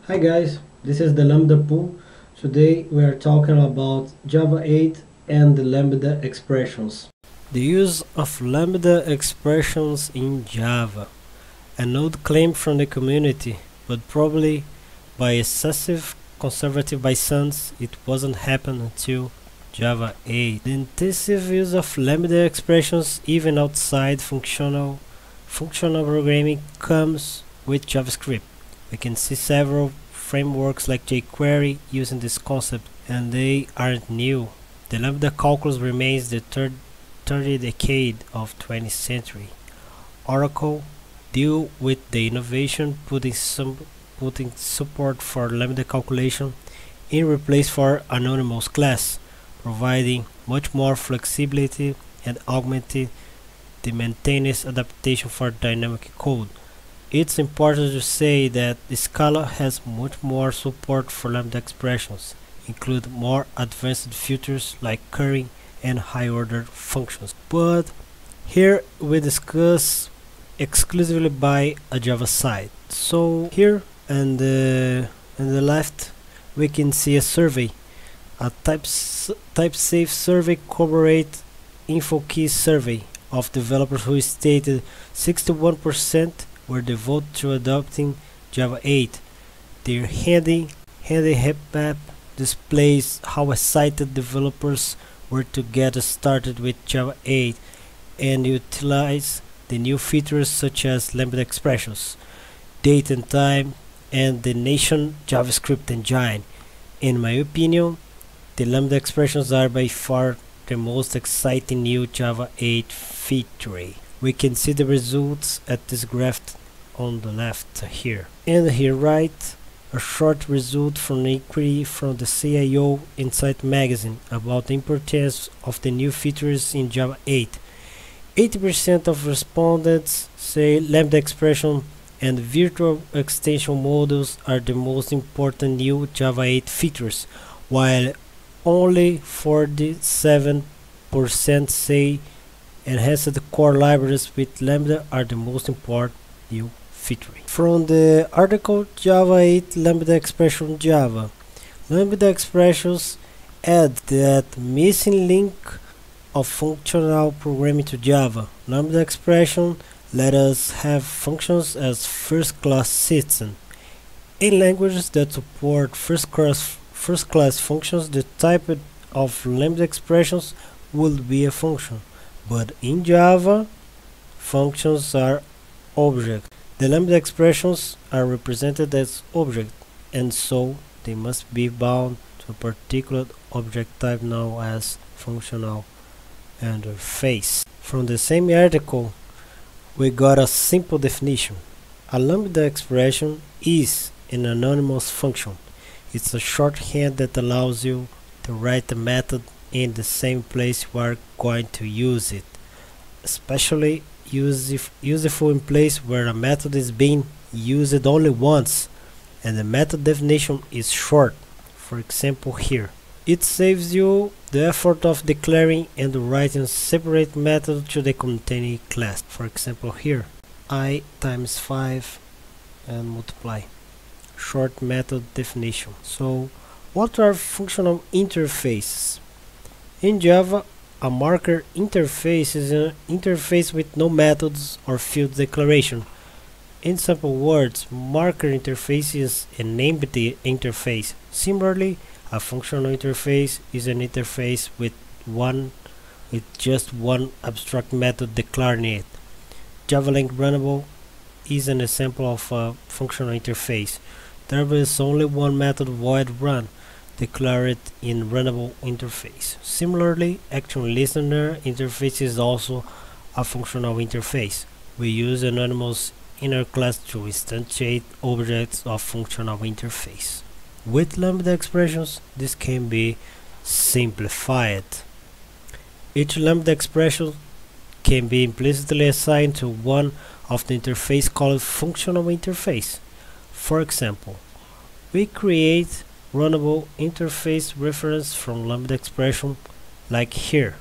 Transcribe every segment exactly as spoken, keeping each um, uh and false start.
Hi guys, this is the Lambda pool. Today we are talking about Java eight and the Lambda expressions. The use of Lambda expressions in Java. An old claim from the community, but probably by excessive conservative by some, it wasn't happen until Java eight. The intensive use of Lambda expressions even outside functional functional programming comes with JavaScript. We can see several frameworks like jQuery using this concept, and they aren't new. The Lambda calculus remains the third third decade of twentieth century. Oracle deal with the innovation, putting some putting support for Lambda calculation in replace for anonymous class, providing much more flexibility and augmenting the maintenance adaptation for dynamic code. It's important to say that the Scala has much more support for Lambda expressions, include more advanced features like currying and high-order functions. But here we discuss exclusively by a Java side. So here and the on the left we can see a survey, a type type safe survey corporate info key survey of developers who stated sixty-one percent were devoted to adopting Java eight. Their handy handy heat map displays how excited developers were to get started with Java eight and utilize the new features such as Lambda expressions, date and time, and the nation JavaScript engine. In my opinion, the Lambda expressions are by far the most exciting new Java eight feature. We can see the results at this graph on the left here. And here right, a short result from an inquiry from the C I O Insight magazine about the importance of the new features in Java eight. eighty percent of respondents say Lambda expression and virtual extension models are the most important new Java eight features, while only forty-seven percent say enhanced core libraries with Lambda are the most important new feature. From the article Java eight Lambda expression Java, Lambda expressions add that missing link of functional programming to Java. Lambda expression let us have functions as first-class citizen. In languages that support first-class first-class functions, the type of Lambda expressions would be a function, but in Java, functions are objects. The Lambda expressions are represented as objects, and so they must be bound to a particular object type known as functional interface. From the same article, we got a simple definition. A Lambda expression is an anonymous function. It's a shorthand that allows you to write the method in the same place you are going to use it, especially usef useful in place where a method is being used only once and the method definition is short. For example here, it saves you the effort of declaring and writing separate method to the containing class. For example here, I times five and multiply. Short method definition. So what are functional interfaces? In Java, a marker interface is an interface with no methods or field declaration. In simple words, marker interface is an empty interface. Similarly, a functional interface is an interface with one with just one abstract method declaring it. JavaLink runnable is an example of a functional interface. There is only one method void run declared in runnable interface. Similarly, action listener interface is also a functional interface. We use anonymous inner class to instantiate objects of functional interface. With Lambda expressions, this can be simplified. Each Lambda expression can be implicitly assigned to one of the interface called functional interface. For example, we create runnable interface reference from Lambda expression like here.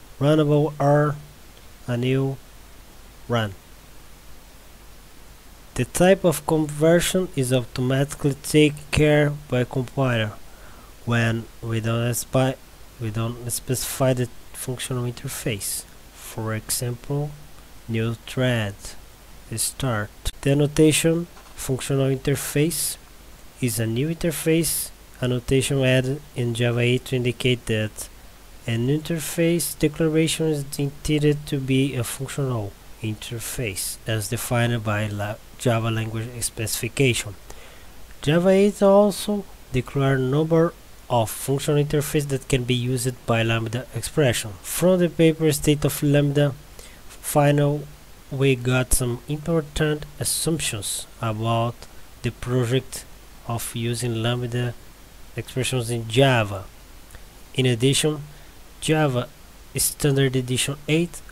Runnable R, a new run. The type of conversion is automatically taken care by compiler when we don't specify we don't specify the functional interface. For example, new thread start. The annotation functional interface is a new interface annotation added in Java eight to indicate that an interface declaration is intended to be a functional interface as defined by la Java language specification. Java eight also declares a number of functional interfaces that can be used by Lambda expression. From the paper state of Lambda final, we got some important assumptions about the project of using Lambda expressions in Java. In addition, Java Standard Edition eight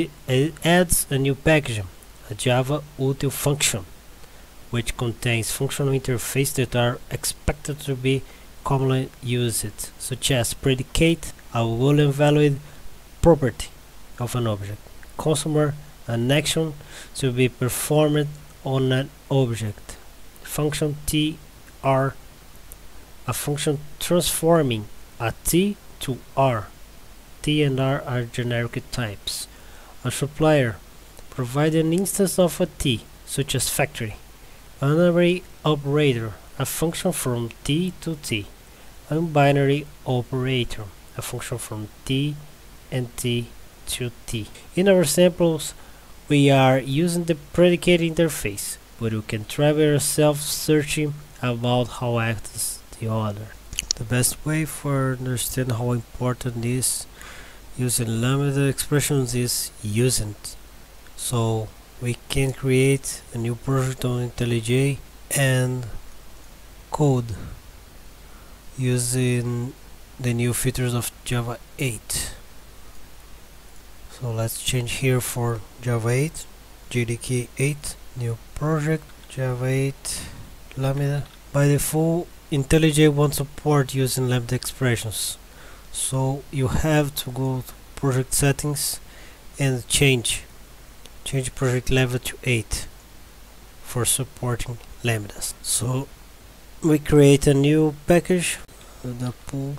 adds a new package, a Java util function, which contains functional interfaces that are expected to be commonly used, such as predicate, a boolean valued property of an object, consumer, an action to be performed on an object, function T R, a function transforming a T to R. T and R are generic types. A supplier provides an instance of a T, such as factory. An array operator, a function from T to T. A binary operator, a function from T and T to T. In our samples, we are using the predicate interface, but we can try by ourselves searching about how acts the other. The best way for understand how important is using Lambda expressions is using it. So we can create a new project on IntelliJ and code using the new features of Java eight. So let's change here for Java eight, J D K eight, new project, Java eight, Lambda. By default, IntelliJ won't support using Lambda expressions, so you have to go to project settings and change change project level to eight for supporting lambdas. So we create a new package with the pool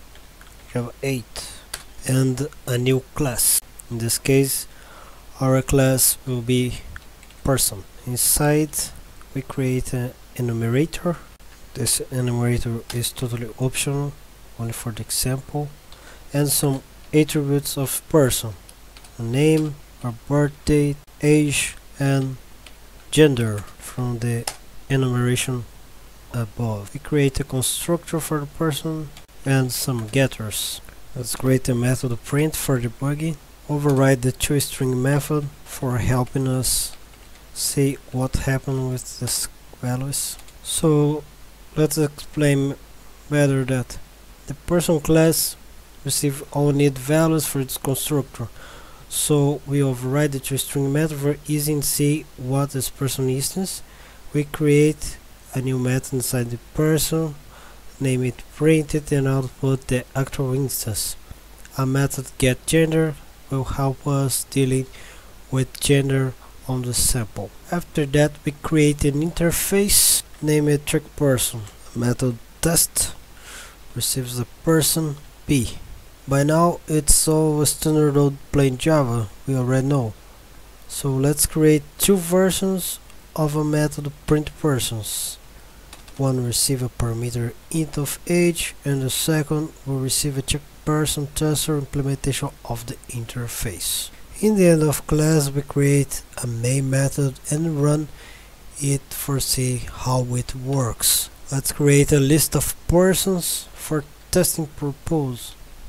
Java eight and a new class. In this case, our class will be person. Inside we create an enumerator. This enumerator is totally optional, only for the example, and some attributes of person: a name, our birth date, age, and gender from the enumeration above. We create a constructor for the person and some getters. Let's create a method print for debugging. Override the toString method for helping us see what happened with these values. So let's explain better that the person class receives all need values for its constructor. So we override the toString method for easy to see what is person instance. We create a new method inside the person, name it print it, and output the actual instance. A method getGender will help us dealing with gender on the sample. After that, we create an interface, name it TrackPerson. Method test receives the person P. By now it's all standard old plain Java, we already know. So let's create two versions of a method print persons. One receive a parameter int of age, and the second will receive a TrackPerson tester implementation of the interface. In the end of class, we create a main method and run it for see how it works. Let's create a list of persons for testing purpose.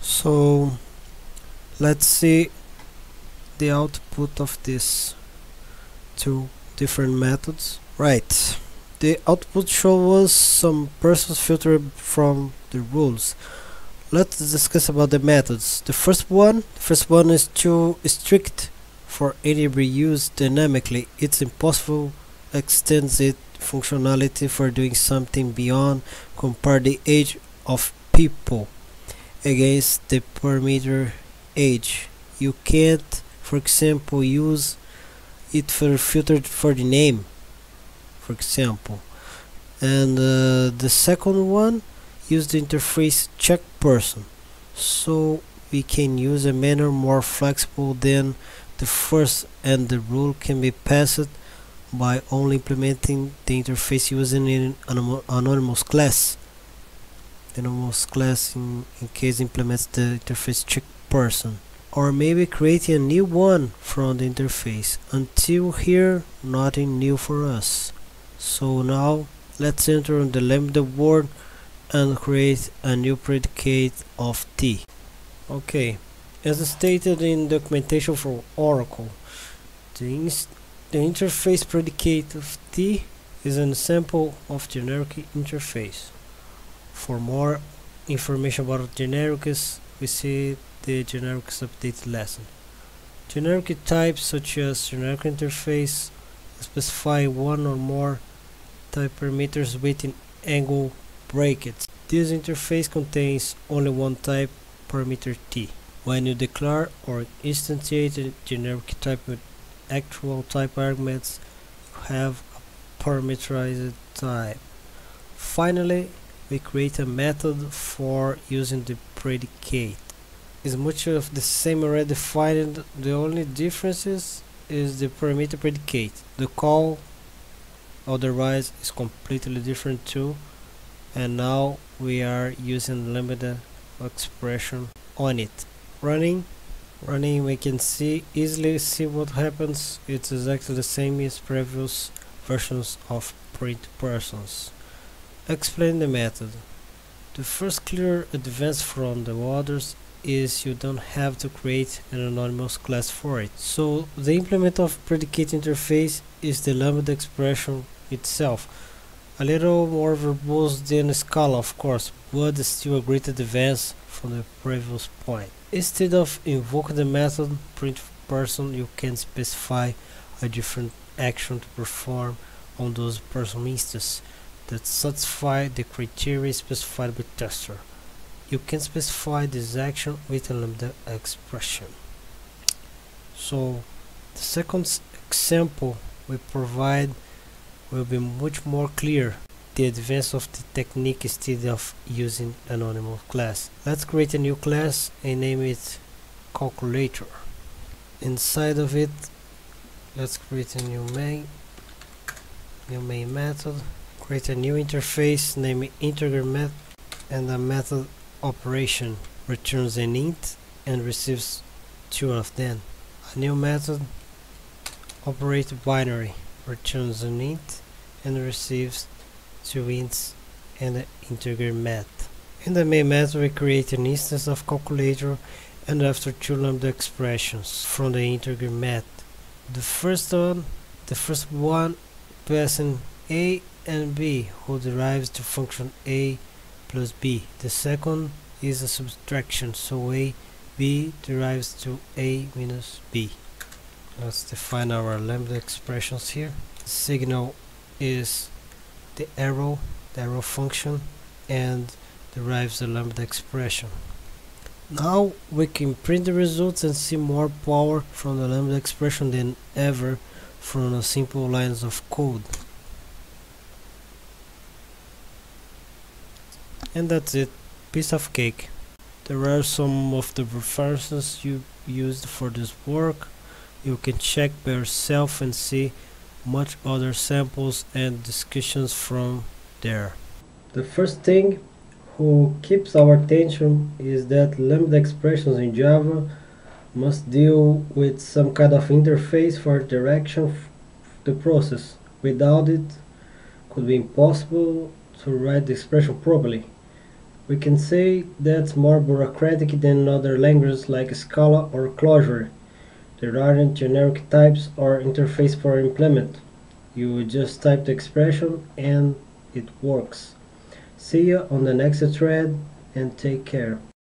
So let's see the output of these two different methods. Right, the output shows us some persons filtered from the rules. Let's discuss about the methods. The first one, the first one is too strict for any reuse dynamically. It's impossible extends its functionality for doing something beyond compare the age of people against the parameter age. You can't, for example, use it for filtered for the name. for example. And uh, the second one, use the interface check person, so we can use a manner more flexible than the first, and the rule can be passed by only implementing the interface using an anonymous class. The anonymous class in, in case implements the interface check person, or maybe creating a new one from the interface. Until here, nothing new for us. So now let's enter the Lambda word and create a new predicate of t. Okay, as stated in documentation for Oracle, the, the interface predicate of t is an example of generic interface. For more information about generics, we see the generics update lesson. Generic types such as generic interface specify one or more type parameters within angle brackets. This interface contains only one type parameter t. When you declare or instantiate a generic type with actual type arguments, you have a parameterized type. Finally, we create a method for using the predicate. Is much of the same already defined. The only difference is, is the parameter predicate. The call otherwise is completely different too, and now we are using Lambda expression on it. Running running we can see easily see what happens. It's exactly the same as previous versions of print persons. Explain the method. The first clear advance from the others is you don't have to create an anonymous class for it. So the implement of predicate interface is the Lambda expression itself. A little more verbose than Scala, of course, but still a great advance from the previous point. Instead of invoking the method print person, you can specify a different action to perform on those person instances that satisfy the criteria specified by tester. You can specify this action with a Lambda expression. So the second example we provide will be much more clear, the advance of the technique instead of using anonymous class. Let's create a new class and name it calculator. Inside of it, let's create a new main new main method. Create a new interface, name it integer method, and the method operation returns an int and receives two of them. A new method operate binary returns an int and receives two ints and an integer math. In the main method we create an instance of calculator and after two Lambda expressions from the integer math. The first one, the first one passing a and b, who derives the function a plus b. The second is a subtraction, so a b derives to a minus b. Let's define our Lambda expressions here. The signal is the arrow, the arrow function, and derives the Lambda expression. Now we can print the results and see more power from the Lambda expression than ever from a simple lines of code. And that's it, piece of cake. There are some of the references you used for this work. You can check by yourself and see much other samples and discussions from there. The first thing who keeps our attention is that Lambda expressions in Java must deal with some kind of interface for direction of the process. Without it, it could be impossible to write the expression properly. We can say that's more bureaucratic than other languages like Scala or Clojure. There aren't generic types or interface for implement. You just type the expression and it works. See you on the next thread and take care.